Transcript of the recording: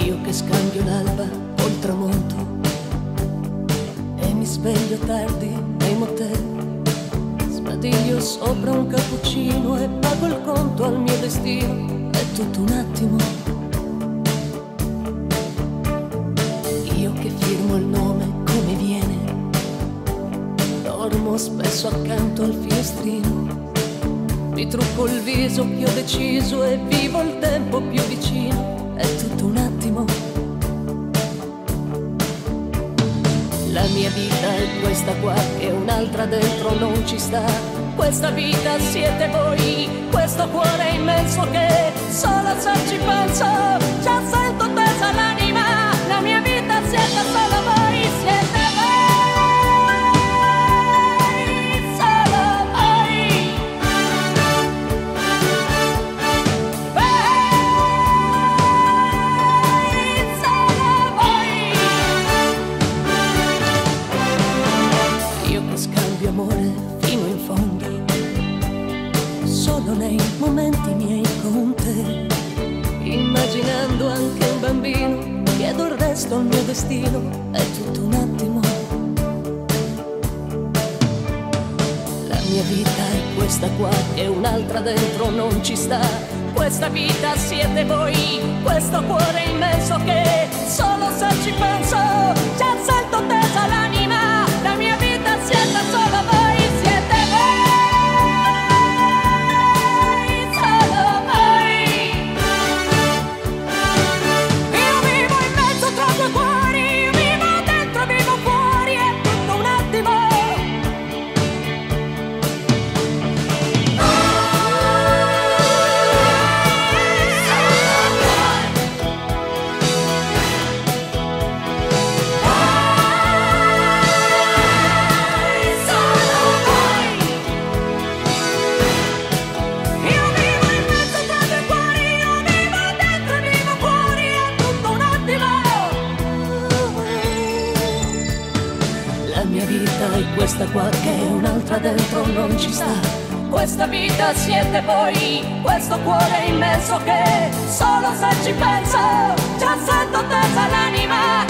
Io che scambio l'alba col tramonto e mi sveglio tardi nei motel, sbadiglio sopra un cappuccino e pago il conto al mio destino. È tutto un attimo. Io che firmo il nome come viene, dormo spesso accanto al finestrino, mi trucco il viso che ho deciso e vivo il tempo più vicino. È tutto un attimo. La mia vita è questa qua e un'altra dentro non ci sta. Questa vita siete voi, questo cuore immenso che solo se ci penso già sento tesa l'anima. La mia vita siete solo voi, siete voi, solo voi. Solo voi. Io che scambio amore fino in fondo, solo nei momenti miei con te, immaginando anche un bambino, chiedo il resto al mio destino. È tutto un attimo. La mia vita è questa qua e un'altra dentro non ci sta. Questa vita siete voi, questo cuore immenso che solo se ci penso già sento tesa l'anima. La mia vita siete solo voi, siete voi, solo voi. Io vivo in mezzo tra due cuori, io vivo dentro e vivo fuori, è tutto un attimo. La mia vita è questa qua che un'altra dentro non ci sta. Questa vita siete voi, questo cuore immenso che solo se ci penso già sento tesa l'anima.